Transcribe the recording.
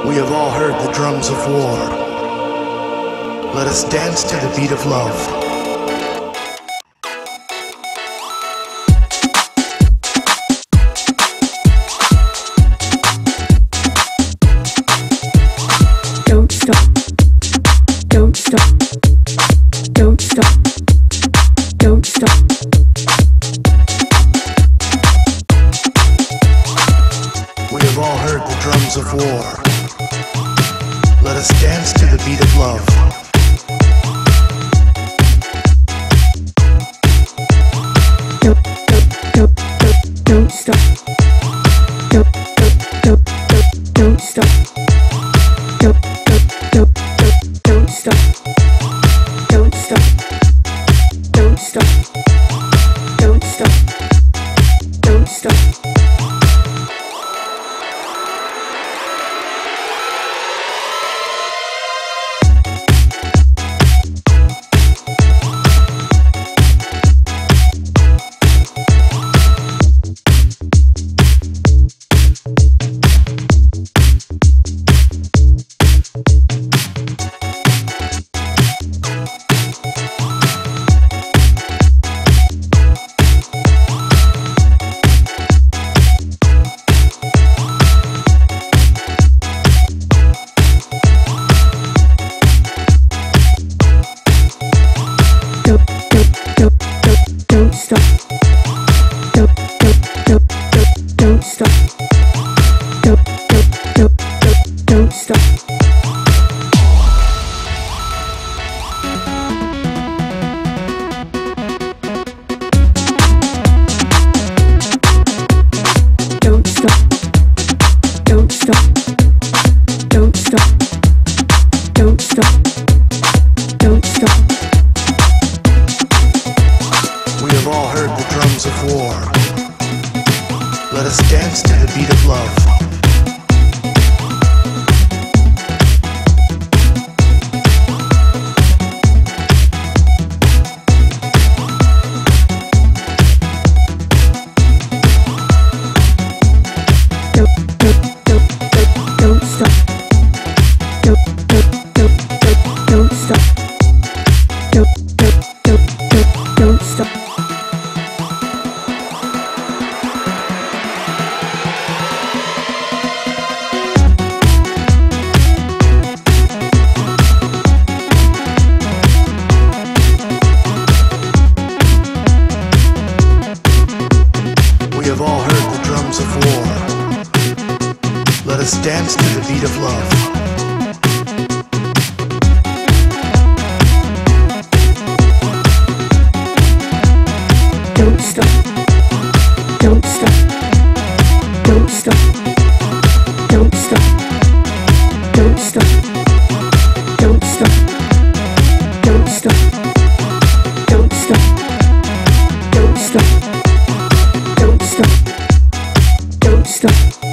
We have all heard the drums of war. Let us dance to the beat of love. Don't stop, don't stop, don't stop, don't stop. We have all heard the drums of war. Let us dance to the beat of love. Don't stop. Don't stop. Don't stop. Don't stop. Don't stop. Don't stop. Don't stop. Don't stop. Don't stop. Don't stop. Don't stop. Don't stop. Don't stop. Don't stop. Don't stop. We have all heard the drums of war. Let us dance to the beat of love. Don't stop. Don't stop. Don't stop. We have all heard the drums of war. Let us dance to the beat of love. Don't stop. Don't stop. Don't stop. Don't stop. Don't stop. Don't stop. Don't stop. Don't stop. Don't stop. Don't stop. Don't stop.